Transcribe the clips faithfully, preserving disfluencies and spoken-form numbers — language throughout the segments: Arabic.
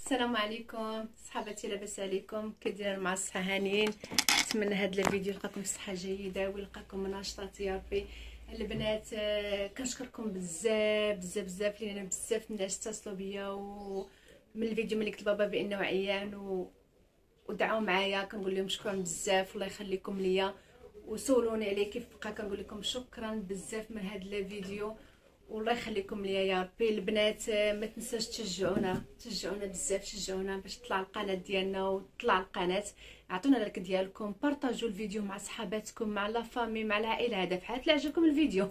السلام عليكم صحاباتي، لاباس عليكم؟ كدير مع الصحه هانيين؟ نتمنى هذا الفيديو يلقاكم بصحه جيده ويلقاكم ناشطات يا ربي. البنات كنشكركم بزاف بزاف بزاف لان بزاف من الناس اتصلوا بيا ومن الفيديو ملي قلت لبابا بانه عيان و... ودعوا معايا، كنقول لهم شكرا بزاف، الله يخليكم ليا، وسولوني عليه كيف بقى، كنقول لكم شكرا بزاف من هذا الفيديو والله يخليكم ليا يا ربي. البنات ما تنساوش تشجعونا تشجعونا بزاف، شجعونا باش تطلع القناه ديالنا وتطلع القناه. اعطونا اللايك ديالكم، بارطاجوا الفيديو مع صحاباتكم، مع لا فامي، مع العائله، هذا في حال عجبكم الفيديو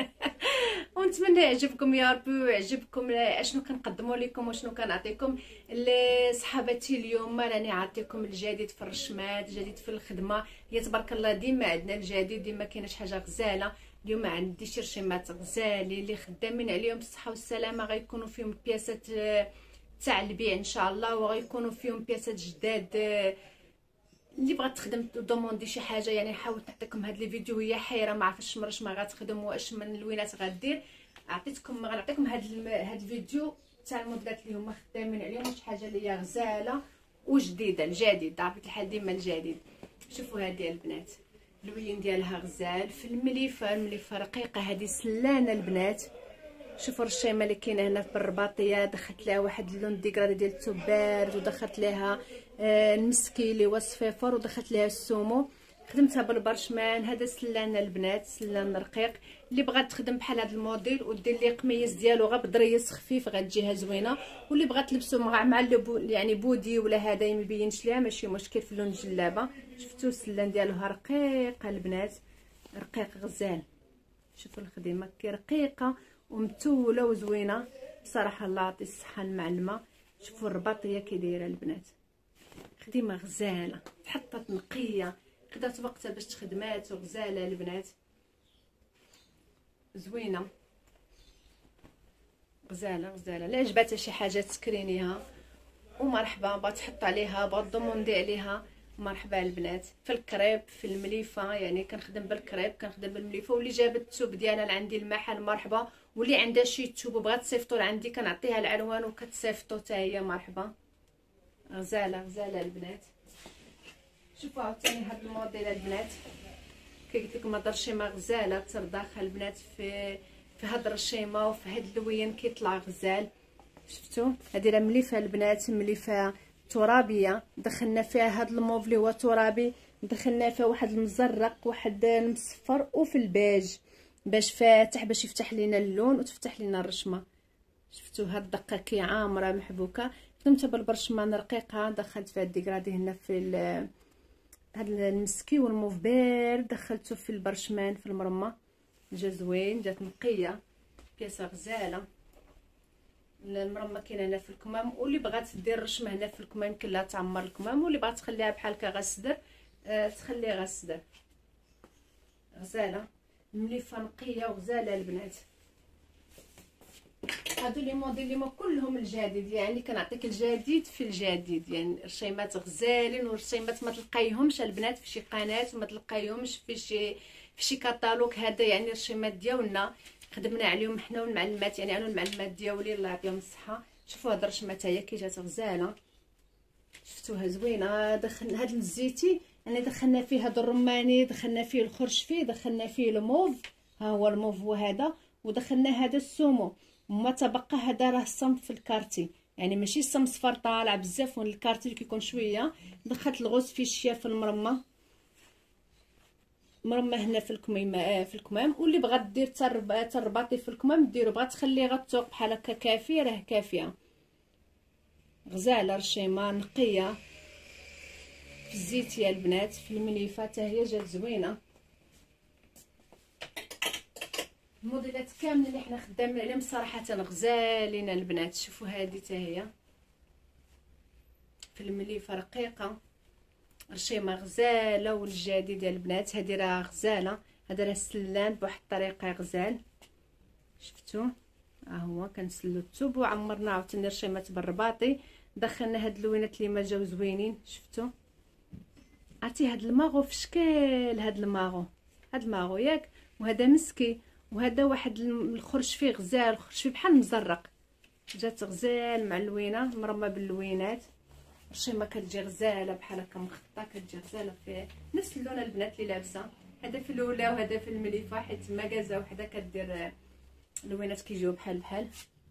ونتمنى يعجبكم يا ربي ويعجبكم اشنو كنقدموا لكم وشنو كنعطيكم. صحاباتي اليوم راني عطيكم الجديد في الرشمات، الجديد في الخدمه، يا تبارك الله ديما عندنا الجديد، ديما كاينه شي حاجه غزاله. اليوم عندي شي رشيمات غزالين اللي خدامين عليهم بالصحه والسلامه، غيكونوا فيهم بياسات تاع البيع ان شاء الله، وغيكونوا فيهم بياسات جداد. اللي بغات تخدم دوموندي شي حاجه يعني حاولت نعطيكم هذا الفيديو، هي حيره ما عرفتش مرش ما غتخدم واش من الوينات غدير. عطيتكم غنعطيكم هذا هذا الفيديو تاع الموديلات اللي هما خدامين عليهم، شي حاجه اللي هي غزاله وجديده، الجديد طبيعه الحال ديما الجديد. شوفوا هذه البنات اللوين ديالها غزال في المليفه، المليفه رقيقه، هذه سلانه البنات. شوفوا الرشيمه اللي كاينه هنا في الرباطيه، دخلت لها واحد اللون ديكرادي ديال التبارد، ودخلت لها آه المسكي اللي هو الصفيفر، ودخلت لها السومو، خدمتها بالبرشمان. هذا سلانه البنات، سلان رقيق. اللي بغات تخدم بحال هذا الموديل ودير ليه قميص ديالو غير بدريس خفيف غتجيها زوينه، واللي بغات تلبسو مع مع يعني بودي ولا هذا ما يبينش ليها ماشي مشكل في اللون الجلابه. شفتوا السلان ديالها رقيقه البنات، رقيق غزال. شوفوا الخدمه كي رقيقه ومتوله وزوينه بصراحه، الله يعطي الصحه المعلمه. شوفوا الرباطيه كي دايره البنات، خدمه غزاله، تحطات نقيه، خدات وقتها باش تخدمات وغزاله البنات، زوينه غزاله غزاله. لا عجباتها شي حاجه تسكرينيها ومرحبا، بغات تحط عليها، بغات دوموندي عليها، مرحبا البنات. في الكريب في المليفه، يعني كنخدم بالكريب كنخدم بالمليفه. واللي جابت الثوب ديالها لعندي المحل مرحبا، واللي عندها شي ثوب وبغات تصيفطو لعندي كنعطيها العنوان وكتصيفطو حتى هي مرحبا. غزاله غزاله البنات. شوفوا عاوتاني هاد الموديل البنات، كي قلت لكم هاد الرشيمه غزاله ترداخل البنات في في هاد الرشيمه وفي هاد اللوين كيطلع غزال. شفتوا هذه راه مليفه البنات، مليفه ترابيه، دخلنا فيها هاد الموف اللي هو ترابي، دخلنا فيها واحد المزرق واحد المصفر وفي البيج باش فاتح باش يفتح لينا اللون وتفتح لينا الرشمه. شفتوا هاد الدقه كي عامره محبوكه، خدمتها بالبرشمان رقيقه، دخلت فيها الديكرادي هنا في هاد المسكي والموف بارد، دخلته في البرشمان في المرمى، جا زوين، جات نقيه، بياسه غزاله. المرمى كاينه هنا في الكمام، واللي بغات دير رشمه هنا في الكمام يمكن لها تعمر الكمام، واللي بغات تخليها بحال هكا غسدر آه تخليها غسدر. غزاله مليفه نقيه وغزاله البنات. هادو لي موديل كلهم الجديد، يعني كنعطيك الجديد في الجديد، يعني رشيمات غزالين ورشيمات ما تلقايهمش البنات في شي قناه وما تلقايهمش في شي في شي كاتالوج. هذا يعني رشيمات ديالنا خدمنا عليهم حنا والمعلمات، يعني انا والمعلمات ديالي الله يعطيهم الصحه. شوفوا هاد الرشمه حتى هي كي جات غزاله، شفتوها زوينه. دخلنا هاد الزيتي يعني دخلنا فيه هاد الرماني، دخلنا فيه الخرش فيه، دخلنا فيه الموف، ها هو الموف هو هذا، ودخلنا هذا السومو. وما تبقى هذا راه الصمت في الكارتي، يعني ماشي الصمت صفر طالع بزاف، والكارتي اللي كيكون شويه. دخلت الغوز في الشيا في المرمى، مرمى هنا في الكميمه في الكمام. واللي بغات دير ترباطي في الكمام ديرو، بغات تخليه غتوق بحال هكا كافيه راه كافيه. غزاله رشيمه نقيه في الزيت يا البنات، في المليفه حتى هي جات زوينه. الموديلات كاملين اللي حنا خدامين عليهم صراحه غزالين البنات. شوفوا هذه حتى هي في المليفه رقيقه، رشيمه غزاله والجديد يا البنات. هذه راه غزاله، هذا راه سلان بواحد الطريقه غزال. شفتوا ها هو كنسلو الثوب وعمرنا عاوتاني رشيمات بالرباطي، دخلنا هاد اللوينات اللي ما جاو زوينين. شفتوا عرفتي هاد الماغو في شكل هاد الماغو، هاد الماغو ياك، وهذا مسكي، وهذا واحد الخرش فيه غزال، الخرش فيه بحال مزرق. جات غزال مع اللوينه مرمى باللوينات. الرشيمه كتجي غزاله بحال هكا مخططه، كتجي غزاله في نفس اللون البنات اللي لابسه. هذا في الاولى وهذا في المليفه، حيت مكازه وحده كدير اللوينات كيجيو بحال بحال.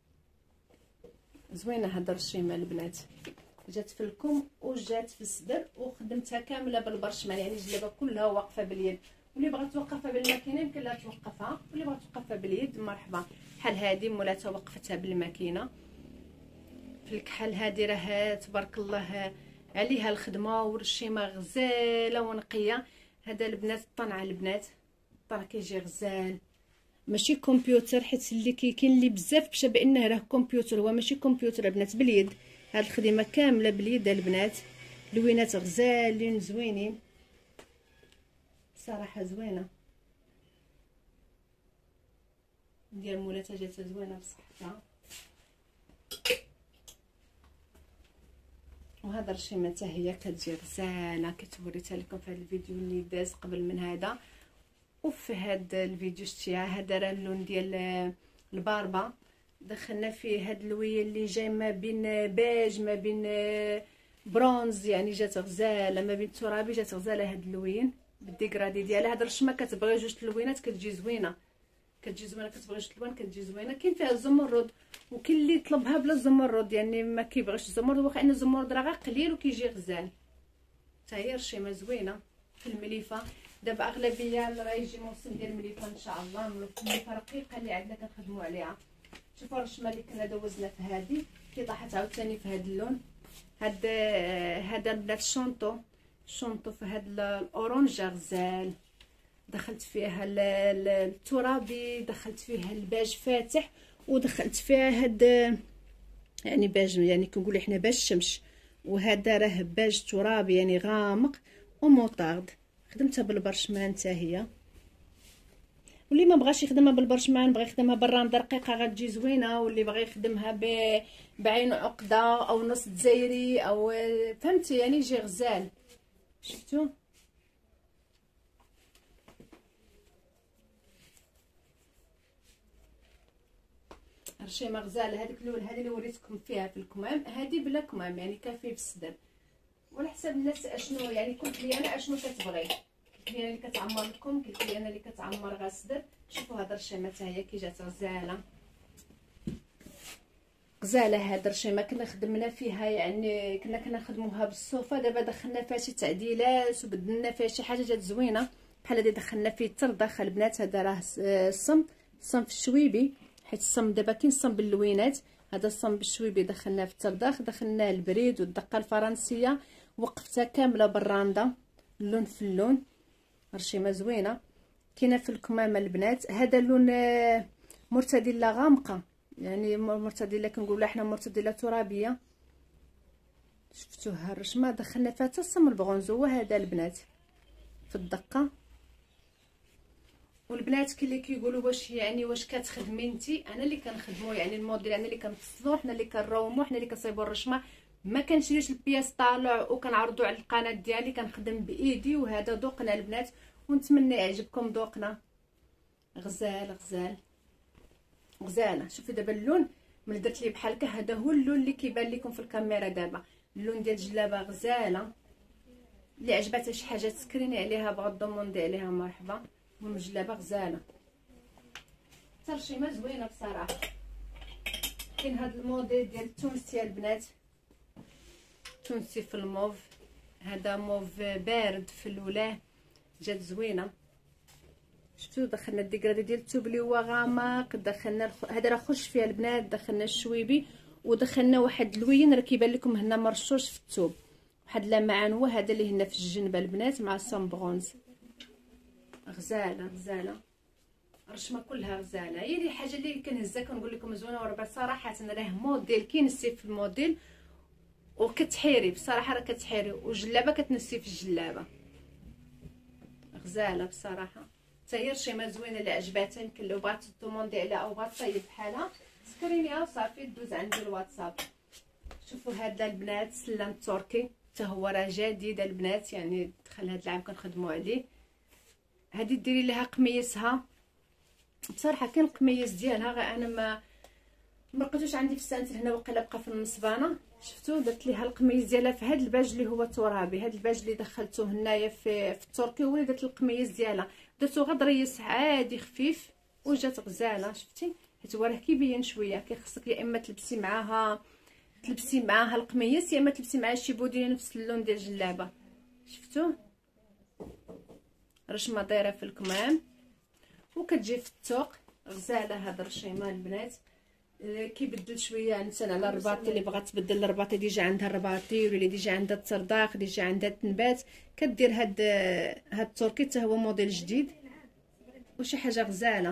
زوينه هاد الرشيمه البنات، جات في الكم وجات في الصدر وخدمتها كامله بالبرشمان، يعني الجلابه كلها واقفه باليد. واللي بغات توقفها بالماكينه يمكن لها توقفها، واللي بغات توقفها باليد مرحبا. بحال هذه مولاتها وقفتها بالماكينه. في الكحل هذه راه تبارك الله عليها الخدمه، والرشيمه غزاله ونقيه. هذا البنات طن على البنات، طن كيجي غزال ماشي كمبيوتر، حيت اللي كاين اللي بزاف بشا بانه راه كمبيوتر، هو ماشي كمبيوتر البنات، باليد. هاد الخدمه كامله باليد البنات، لوينات غزالين زوينين صراحه، زوينه ديال مولاتها، جاتها زوينه بصحتها. وهذا الرشيمه حتى هي كتجي غزاله، كنت وريتها لكم في هذا الفيديو اللي داز قبل من هذا. وفي هذا الفيديو شتيها هذا راه اللون ديال الباربه، دخلنا فيه هاد اللويه اللي جاي ما بين بيج ما بين برونز، يعني جات غزاله ما بين ترابي، جات غزاله هاد اللوين بالديكرادي ديالها. هاد الرشمه كتبغي جوج اللوينات كتجي زوينه، كتجي زوينه، كتبغي جوج الوان كتجي زوينه. كاين فيها الزمرد وكاين اللي يطلبها بلا الزمرد، يعني ما كيبغيش الزمرد، واخا ان الزمرد راه غير قليل وكيجي غزال. حتى هي رشيمه زوينه في المليفه. دابا اغلبيه راه يجي موسم ديال المليفه ان شاء الله، المليفه رقيقه اللي عندنا كنخدموا عليها. شوفوا الرشمه اللي كنا دوزنا في هذه كي طاحت عاوتاني في هذا اللون. هاد هذا البنات الشونطو، الشونطو في هذا الاورانج غزال. دخلت فيها الترابي، دخلت فيها الباج فاتح، ودخلت فيها هاد يعني باج، يعني كنقولوا حنا باج الشمس. وهذا راه باج ترابي يعني غامق وموطارد، خدمتها بالبرشمان حتى هي. واللي ما بغاش يخدمها بالبرشمان بغى يخدمها بالراند رقيقه غتجي زوينه، واللي بغى يخدمها ب... بعين عقده او نص دزايري او فهمتي يعني يجي غزال. شفتوا رشيمه غزاله. هذيك الاولى هذه اللي وريتكم فيها في الكمام، هذه بلا كمام يعني كافي بالصدر. وعلى حساب الناس اشنو يعني، قلت لي انا اشنو كتبغي، قلت لي انا اللي كتعمر لكم، قلت لي انا اللي كتعمر غا الصدر. شوفوا هاد الرشيمه حتى هي كي جات غزاله غزاله. هاد الرشيمه كنا خدمنا فيها يعني كنا كنخدموها بالصوفه، دابا دخلنا فيها شي تعديلات وبدلنا فيها شي حاجه جات زوينه. بحال هادي دخلنا فيه التردخ البنات، هذا راه الصم الصم في الشويبي، حيت الصم دابا كاين الصم باللوينات. هذا الصم بالشويبي دخلناه في التردخ، دخلناه البريد والدقه الفرنسيه، وقفتها كامله بالراندا اللون في اللون. رشيمه زوينه كاينه في الكمامه البنات. هذا اللون مرتديله غامقه، يعني مرتديله كنقولوا حنا مرتديله ترابيه. شفتوا ها الرشمه دخلنا فيها حتى الصم البغونزو. وهذا البنات في الدقه. والبنات كي اللي كيقولوا واش يعني واش كتخدمي انتي، انا اللي كنخدمو يعني الموديل، انا اللي كنفصلو، حنا اللي كنرومو، حنا اللي كنصايبو الرشمه. ما كنشريش البياس طالع وكنعرضو على القناه ديالي، كنخدم بايدي. وهذا ذوقنا البنات، ونتمنى يعجبكم ذوقنا. غزال غزال غزاله. شوفي دابا اللون ملي درت ليه بحال هكا، هذا هو اللون اللي كيبان لكم في الكاميرا دابا، اللون ديال الجلابه غزاله. اللي عجباتها شي حاجه تسكريني عليها بغض موندي عليها مرحبا. المهم الجلابه غزاله، ترشيمه زوينه بصراحه. كاين هذا الموديل ديال التونسي البنات، تونسي في الموف، هذا موف بارد في الاولى جات زوينه. شفتوا دخلنا الديكرادي ديال الثوب اللي هو غامق، دخلنا الخ... هذا راه خش فيها البنات، دخلنا الشويبي، ودخلنا واحد اللوين راه كيبان لكم هنا مرشوش في الثوب، واحد لمعان هو هذا اللي هنا في الجنبه البنات مع الصن برونز. غزاله غزاله الرشمه كلها غزاله. هي دي الحاجه اللي كنهزها كنقول لكم زوينه. وراه صراحه راه موديل كاين السيف في الموديل وكتحيري بصراحه، راه كتحيري وجلابه كتنسي في الجلابه. غزاله بصراحه. حتى هي رشيمه زوينه اللي عجباتها، يمكن لو بغات توموندي عليها او بغات طيب بحالها سكرينيها وصافي دوز عندي الواتساب. شوفوا هذا البنات سلام تركي حتى هو راه جديد البنات، يعني دخل هذا العام كنخدموا عليه. هذه ديري لها قميصها بصراحه، كاين القميص ديالها غير انا ما ما لقيتوش عندي في السانتر هنا، وقيلا بقى في المصبانه. شفتوا درت ليها القميص ديالها في هذا الباج اللي هو ترابي، هذا الباج اللي دخلته هنايا في في التركي هو اللي درت القميص ديالها، درتو غير ريس عادي خفيف وجات غزاله. شفتي حيت هو راه كيبين شويه، كيخصك يا اما تلبسي معاها تلبسي معاها القميص يا اما تلبسي معاها شي بودي نفس اللون ديال الجلابه. شفتوا رشمه دايره في الكمام وكتجي في الثوق غزاله. هاد الرشيمه البنات كيبدل شويه انسان على الرباطي، اللي بغات تبدل الرباطي ديجا عندها الرباطي، واللي ديجا عندها الترداق ديجا عندها التنبات كدير هاد هاد التركي حتى هو موديل جديد وشي حاجه غزاله.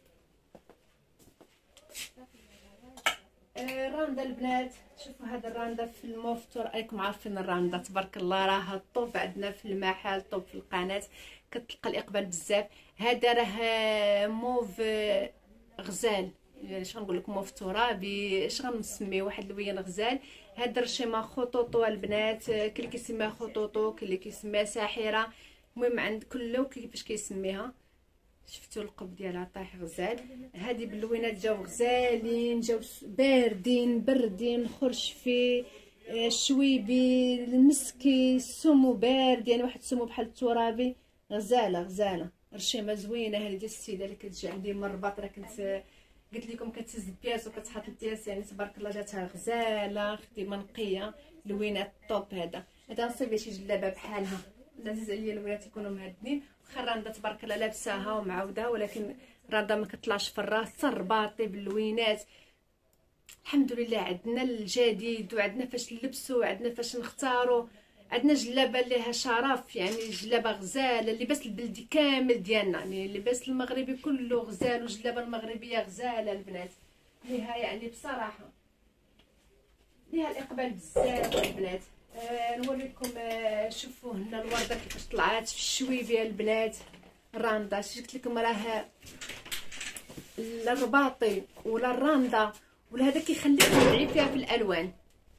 الراندا البنات شوفوا هذا الراندا في الموفتور، رايكم عارفين الراندا تبارك الله راها الطوب عندنا في المحل، طوب في القناه كتلقى الاقبال بزاف. هذا راه موف غزال، اش غنقول لكم موف ترابي، اش غنسميه واحد اللوين غزال. هاد الرشيمه خطوطو البنات، كاين اللي كيسميها خطوطو كاين اللي كيسميها ساحره، المهم عند كله كيفاش كيسميها. شفتوا القب ديالها طايح غزال. هذه باللوينات جاو غزالين، جاو باردين بردين، خرشفي الشويبي المسكي السمو بارد، يعني واحد السمو بحال الترابي غزاله غزاله. رشيمه زوينه هذه ديال السيده اللي كتجي عندي من الرباط، راه كنت قلت لكم كتهز البياس وكتحط البياس، يعني تبارك الله جاتها غزاله خديمه نقيه لوينات الطوب. هذا هذا نصيب شي جلابه بحالها، عزيز عليا الولاد يكونوا مهدنين. واخا راندا تبارك الله لابساها ومعاودها، ولكن راندا ما كطلعش في الراس، الرباطي باللوينات الحمد لله عندنا الجديد، وعندنا فاش نلبسوا وعندنا فاش نختاروا. عندنا جلابه ليها شرف، يعني جلابه غزاله، اللباس البلدي كامل ديالنا، يعني اللباس المغربي كله غزال، والجلابه المغربيه غزاله البنات ليها، يعني بصراحه ليها الاقبال بزاف البنات. آه نوريكم. آه شوفوا هنا الورده كيفاش طلعات في الشويبيه البنات. الراندا قلت لكم راه لا الرباطي ولا الراندا ولا هذا كيخليك تبدعي فيها في الالوان،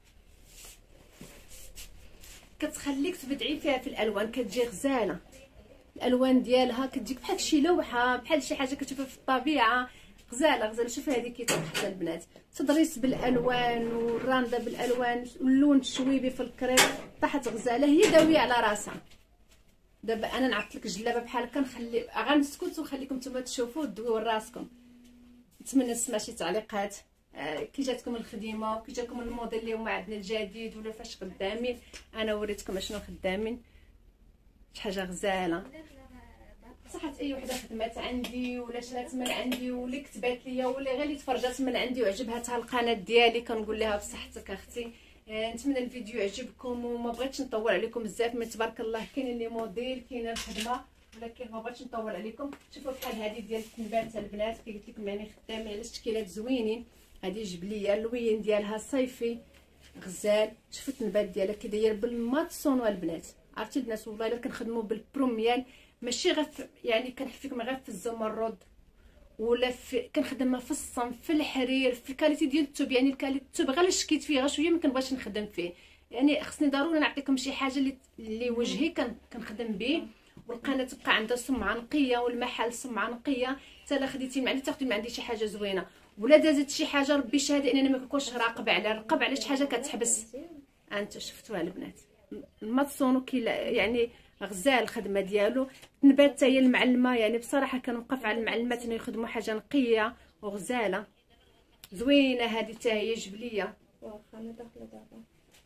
كتخليك تبدعي فيها في الالوان، كتجي غزاله. الالوان ديالها كتجيك بحال شي لوحه، بحال شي حاجه كتشوفها في الطبيعه، غزاله غزاله. شوفوا هذه كي طاحت البنات، تضريس بالالوان والراندا بالالوان واللون الشويبي في الكريم، طاحت غزاله هي داويه على راسها. دابا انا نعطيك لك جلابه بحال هكا، نخلي غنسكت ونخليكم نتوما تشوفوا وتدويو لراسكم. نتمنى نسمع شي تعليقات آه كي جاتكم الخدمه وكي جاكم الموديل اللي هما عندنا الجديد، ولا فاش خدامين. انا وريتكم اشنو خدامين، شي حاجه غزاله. صحت اي وحده خدمات عندي ولا شرات من عندي ولا كتبات ليا ولا غير اللي تفرجات من عندي وعجبها القناه ديالي، كنقول لها بصحتك اختي. آه نتمنى الفيديو يعجبكم، وما بغيتش نطول عليكم بزاف، من تبارك الله كاينين لي موديل كاينه الخدمه، ولكن ما بغيتش نطول عليكم. شوفوا بحال هذه ديال التنبات البنات كي قلت لكم، يعني خدامين على تشكيلات زوينين. هذه جبليه اللوين ديالها صيفي غزال. شوفوا التنبات ديالها كي داير بالماتسون البنات. عرفتي الناس والله الا كنخدموا بالبروميان، ماشي غير يعني كنحفيكم غير في الزمرد ولا في كنخدمها في الصنف في الحرير في الكاليتي ديال الثوب، يعني الكاليتي الثوب غير شكيت فيه غير شويه ما كنبغيش نخدم فيه، يعني خصني ضروري نعطيكم شي حاجه اللي اللي وجهي كنخدم به، والقناه تبقى عندها سمعه نقيه والمحل سمعه نقيه. حتى لا خديتي من عندي تاخدي من عندي شي حاجه زوينه، ولا دازت شي حاجه ربي شاهد انني ما كنكونش راقبه على رقب على شي حاجه كتحبس. انتو شفتوها البنات الماتسونو كي يعني غزال الخدمه ديالو. نبات حتى هي المعلمه، يعني بصراحه كنوقف على المعلمات انه يخدموا حاجه نقيه وغزاله زوينه. هذه حتى هي جبليه، واخا انا داخله دابا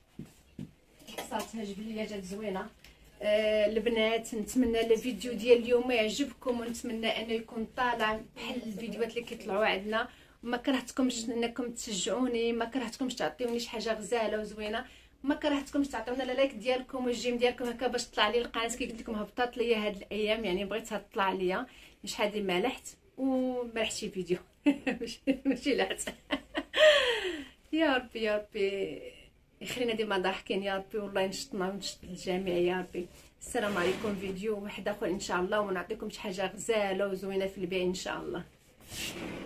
صارتها جبليه جات زوينه. آه البنات نتمنى الفيديو ديال اليوم يعجبكم، ونتمنى انه يكون طالع بحال الفيديوهات اللي كيطلعوا عندنا. ما كرهتكمش انكم تشجعوني، ما كرهتكمش تعطيوني شي حاجه غزاله وزوينه، ما كرهتكمش تعطيونا لايك ديالكم والجيم ديالكم هكا باش تطلع لي القناه. كي قلت لكم هبطات ليا هاد الايام، يعني بغيتها تطلع ليا، شحال هادي ما لحت وما لحتش فيديو ماشي لحت يا ربي يا ربي يخلينا ديما ضاحكين يا ربي، والله ينشطنا ونشط الجميع يا ربي. السلام عليكم، فيديو واحد اخر ان شاء الله، ونعطيكم شي حاجه غزاله وزوينه في البيع ان شاء الله.